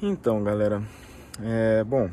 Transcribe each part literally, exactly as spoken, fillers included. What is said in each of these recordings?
Então, galera, é bom,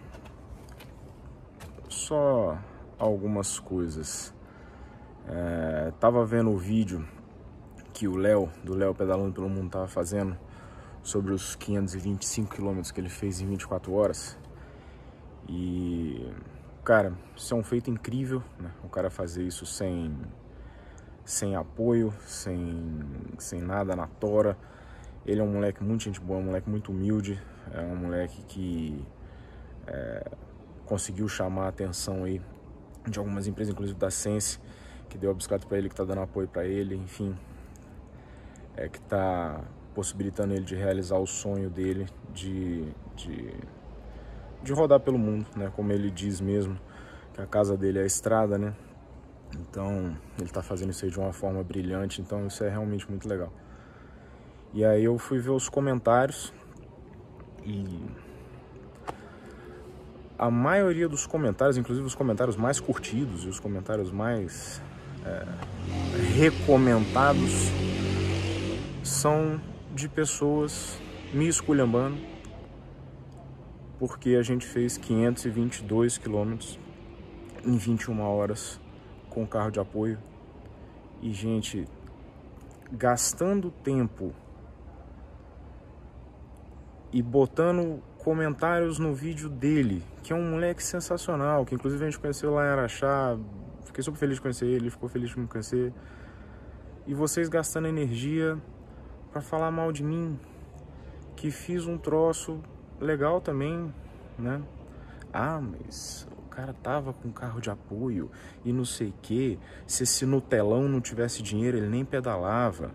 só algumas coisas. É, tava vendo o vídeo que o Léo, do Léo Pedalando pelo Mundo, tava fazendo sobre os quinhentos e vinte e cinco quilômetros que ele fez em vinte e quatro horas. E, cara, isso é um feito incrível, né? O cara fazer isso sem, sem apoio, sem, sem nada na tora. Ele é um moleque muito gente boa, um moleque muito humilde, é um moleque que é, conseguiu chamar a atenção aí de algumas empresas, inclusive da Sense, que deu a bicicleta para ele, que tá dando apoio para ele, enfim, é, que tá possibilitando ele de realizar o sonho dele de, de, de rodar pelo mundo, né? Como ele diz mesmo, que a casa dele é a estrada, né? Então ele tá fazendo isso aí de uma forma brilhante, então isso é realmente muito legal. E aí eu fui ver os comentários e a maioria dos comentários, inclusive os comentários mais curtidos e os comentários mais é, recomendados, são de pessoas me esculhambando porque a gente fez quinhentos e vinte e dois quilômetros em vinte e uma horas com carro de apoio. E, gente, gastando tempo e botando comentários no vídeo dele, que é um moleque sensacional, que inclusive a gente conheceu lá em Araxá, fiquei super feliz de conhecer ele, ele ficou feliz de me conhecer, e vocês gastando energia pra falar mal de mim, que fiz um troço legal também, né? Ah, mas o cara tava com carro de apoio e não sei o que, se esse Nutelão não tivesse dinheiro, ele nem pedalava.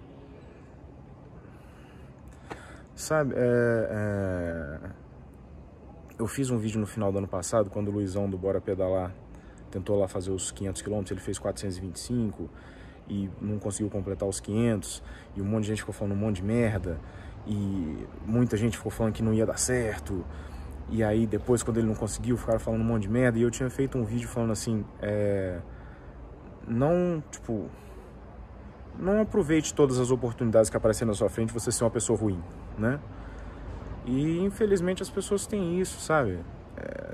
Sabe, é, é... eu fiz um vídeo no final do ano passado, quando o Luizão do Bora Pedalar tentou lá fazer os quinhentos quilômetros, ele fez quatrocentos e vinte e cinco e não conseguiu completar os quinhentos, e um monte de gente ficou falando um monte de merda, e muita gente ficou falando que não ia dar certo, e aí depois, quando ele não conseguiu, ficaram falando um monte de merda, e eu tinha feito um vídeo falando assim, é... não, tipo... não aproveite todas as oportunidades que aparecem na sua frente você ser uma pessoa ruim, né? E infelizmente as pessoas têm isso, sabe? É...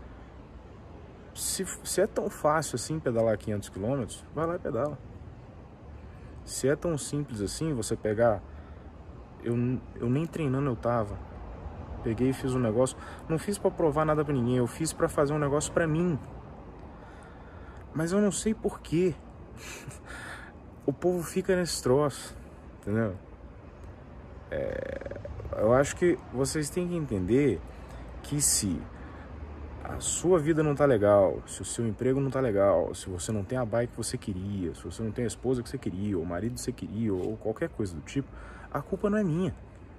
Se, se é tão fácil assim pedalar quinhentos quilômetros, vai lá e pedala. Se é tão simples assim, você pegar... Eu, eu nem treinando eu tava. Peguei e fiz um negócio. Não fiz pra provar nada pra ninguém, eu fiz pra fazer um negócio pra mim. Mas eu não sei porquê. O povo fica nesse troço, entendeu? É, eu acho que vocês têm que entender que se a sua vida não tá legal, se o seu emprego não tá legal, se você não tem a bike que você queria, se você não tem a esposa que você queria, ou o marido que você queria, ou qualquer coisa do tipo, a culpa não é minha.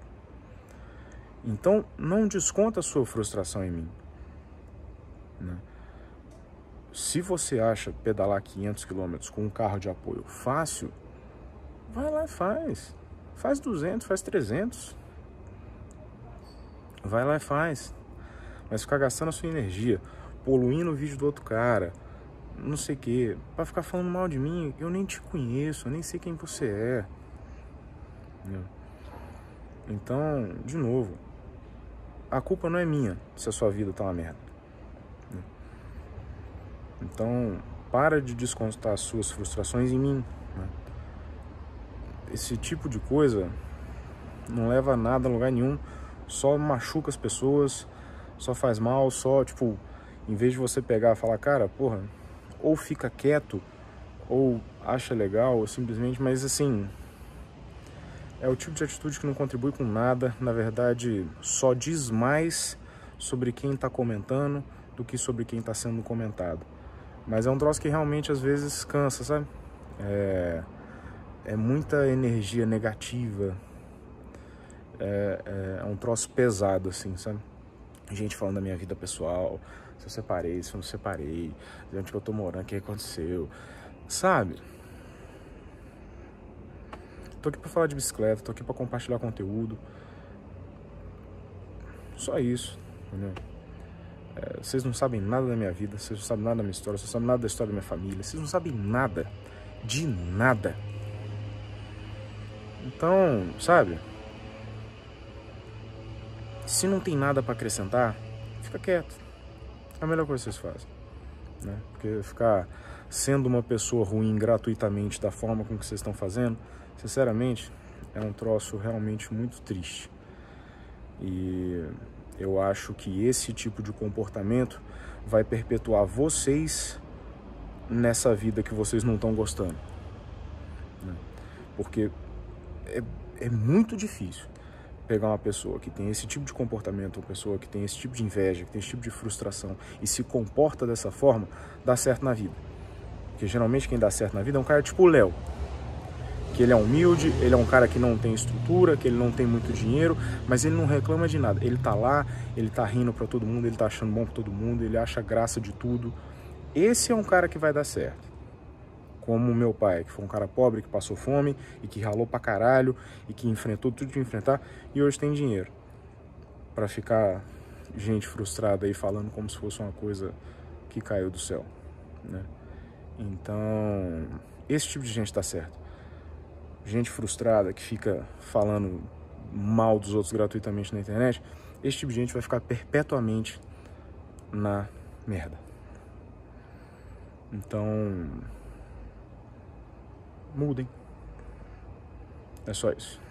Então não desconta a sua frustração em mim, né? Se você acha pedalar quinhentos quilômetros com um carro de apoio fácil, vai lá e faz. Faz duzentos, faz trezentos. Vai lá e faz. Mas ficar gastando a sua energia, poluindo o vídeo do outro cara, não sei o que, pra ficar falando mal de mim, eu nem te conheço, eu nem sei quem você é. Então, de novo, a culpa não é minha se a sua vida tá uma merda. Então, para de descontar as suas frustrações em mim, né? Esse tipo de coisa não leva a nada a lugar nenhum, só machuca as pessoas, só faz mal, só, tipo, em vez de você pegar e falar, cara, porra, ou fica quieto, ou acha legal, ou simplesmente, mas assim, é o tipo de atitude que não contribui com nada, na verdade, só diz mais sobre quem tá comentando do que sobre quem tá sendo comentado. Mas é um troço que realmente às vezes cansa, sabe? É, é muita energia negativa. É, é um troço pesado, assim, sabe? Gente falando da minha vida pessoal. Se eu separei, se eu não separei. De onde que eu tô morando, o que aconteceu. Sabe? Tô aqui pra falar de bicicleta, tô aqui pra compartilhar conteúdo. Só isso, entendeu? É, vocês não sabem nada da minha vida, vocês não sabem nada da minha história, vocês não sabem nada da história da minha família, vocês não sabem nada, de nada. Então, sabe? se não tem nada para acrescentar, fica quieto. É a melhor coisa que vocês fazem, né? Porque ficar sendo uma pessoa ruim gratuitamente da forma com que vocês estão fazendo, sinceramente, é um troço realmente muito triste. E eu acho que esse tipo de comportamento vai perpetuar vocês nessa vida que vocês não estão gostando, né? Porque é, é muito difícil pegar uma pessoa que tem esse tipo de comportamento, uma pessoa que tem esse tipo de inveja, que tem esse tipo de frustração e se comporta dessa forma, dá certo na vida. Porque geralmente quem dá certo na vida é um cara tipo o Léo, que ele é humilde, ele é um cara que não tem estrutura, que ele não tem muito dinheiro, mas ele não reclama de nada. Ele tá lá, ele tá rindo pra todo mundo, ele tá achando bom pra todo mundo, ele acha graça de tudo. Esse é um cara que vai dar certo. Como o meu pai, que foi um cara pobre, que passou fome e que ralou pra caralho e que enfrentou tudo de enfrentar e hoje tem dinheiro pra ficar gente frustrada aí falando como se fosse uma coisa que caiu do céu, né? Então, esse tipo de gente tá certo. Gente frustrada que fica falando mal dos outros gratuitamente na internet, esse tipo de gente vai ficar perpetuamente na merda. Então, mudem. É só isso.